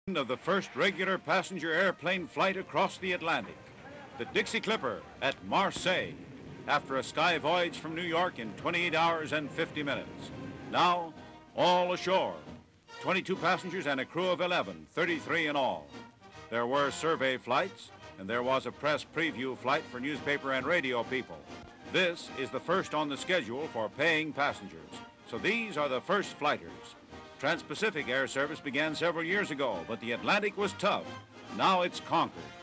of the first regular passenger airplane flight across the Atlantic. The Dixie Clipper at Marseille, after a sky voyage from New York in 28 hours and 50 minutes. Now, all ashore. 22 passengers and a crew of 11, 33 in all. There were survey flights, and there was a press preview flight for newspaper and radio people. This is the first on the schedule for paying passengers. So these are the first flighters. Trans-Pacific air service began several years ago, but the Atlantic was tough. Now it's conquered.